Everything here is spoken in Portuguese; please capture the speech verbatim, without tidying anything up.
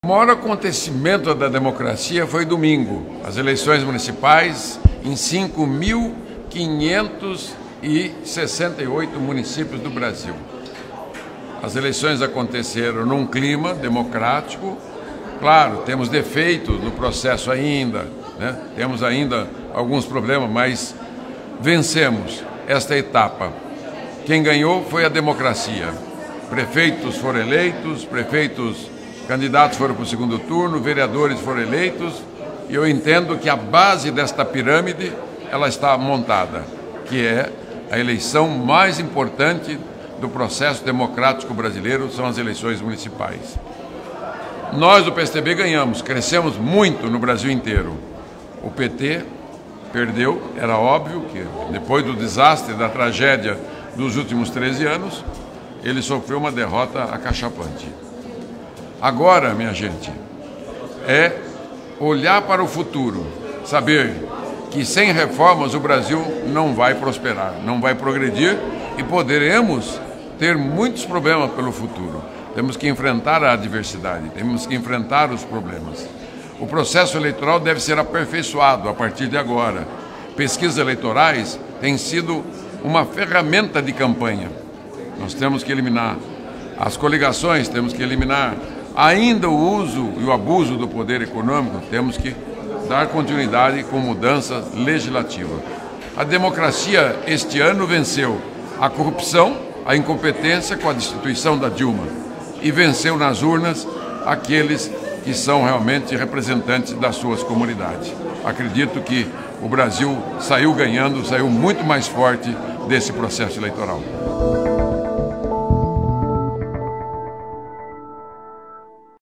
O maior acontecimento da democracia foi domingo, as eleições municipais em cinco mil quinhentos e sessenta e oito municípios do Brasil. As eleições aconteceram num clima democrático. Claro, temos defeitos no processo ainda, né? Temos ainda alguns problemas, mas vencemos esta etapa. Quem ganhou foi a democracia. Prefeitos foram eleitos, prefeitos candidatos foram para o segundo turno, vereadores foram eleitos, e eu entendo que a base desta pirâmide ela está montada, que é a eleição mais importante do processo democrático brasileiro, são as eleições municipais. Nós do P S D B ganhamos, crescemos muito no Brasil inteiro. O P T perdeu, era óbvio que depois do desastre, da tragédia dos últimos treze anos, ele sofreu uma derrota acachapante. Agora, minha gente, é olhar para o futuro, saber que sem reformas o Brasil não vai prosperar, não vai progredir e poderemos ter muitos problemas pelo futuro. Temos que enfrentar a adversidade, temos que enfrentar os problemas. O processo eleitoral deve ser aperfeiçoado a partir de agora. Pesquisas eleitorais têm sido uma ferramenta de campanha. Nós temos que eliminar as coligações, temos que eliminar ainda o uso e o abuso do poder econômico, temos que dar continuidade com mudanças legislativas. A democracia este ano venceu a corrupção, a incompetência com a destituição da Dilma e venceu nas urnas aqueles que são realmente representantes das suas comunidades. Acredito que o Brasil saiu ganhando, saiu muito mais forte desse processo eleitoral.